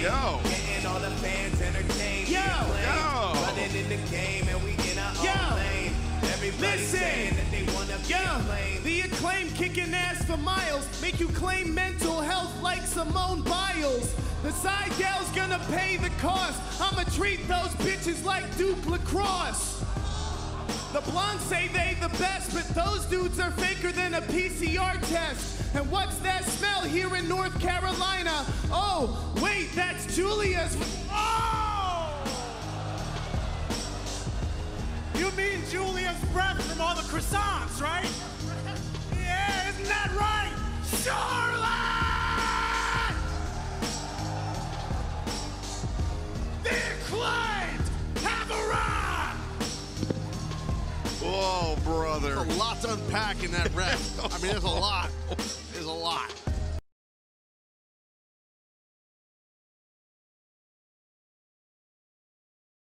Yo. Getting all the fans entertained. Yo. Running in the game and we in our own lane. Everybody saying that they wanna be acclaimed. The acclaim kicking ass for miles. Make you claim mental health like Simone Biles. The side gal's gonna pay the cost. I'ma treat those bitches like Duke Lacrosse. The blondes say they the best, but those dudes are faker than a PCR test. And what's that smell here in North Carolina? Oh, wait, that's Julia's. Oh! You mean Julia's breath from all the croissants, right? Yeah, isn't that right? Charlotte! The acclaimed have arrived! Whoa, brother. There's a lot to unpack in that rep. I mean, there's a lot.